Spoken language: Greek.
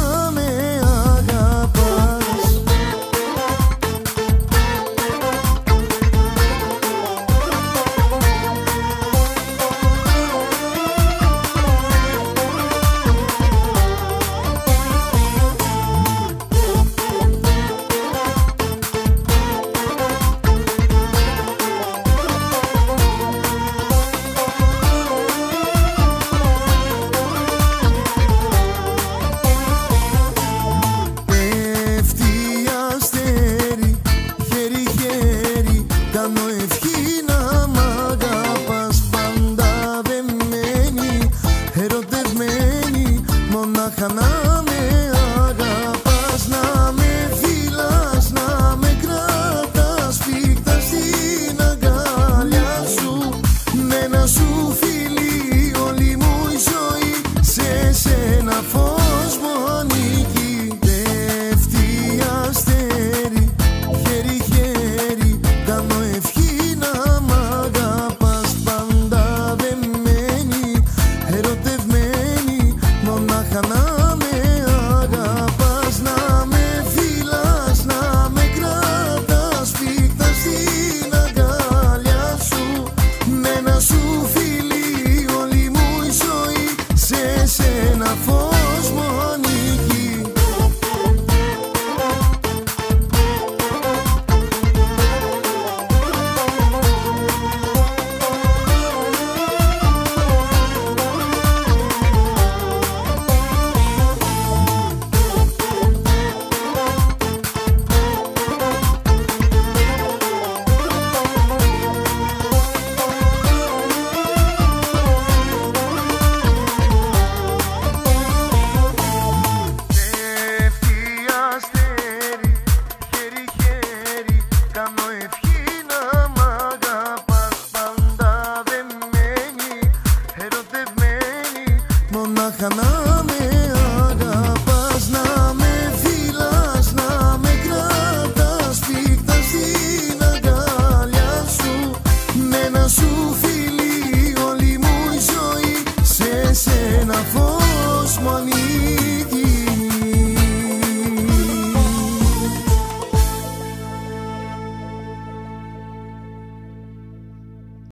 με αγαπάς. Πέφτει αστέρι, χέρι χέρι, κάνω ευχή να μ' αγαπάς. Πάντα δεμένη, ερωτευμένη, μονάχα να με αγαπάς. Να με φυλάς, να με κρατάς, φύχτα στην αγκαλιά σου. Με ένα σου φιλί όλη μου η ζωή, σε σένα φως μου ανήκει. Πέφτει αστέρι, χέρι χέρι, κάνω ευχή να μ' αγαπάς. Πάντα δεμένη, ερωτευμένη, μονάχα να με αγαπάς. Να με φυλάς, να με κρατάς, φύχτα στην αγκαλιά σου. Με ένα σου φιλί όλη μου η ζωή, σε σένα φως μου ανήκει. Πέφτει αστέρι, χέρι χέρι, κάνω ευχή να μ' αγαπάς. Πάντα δεμένη, ερωτευμένη, μονάχα να με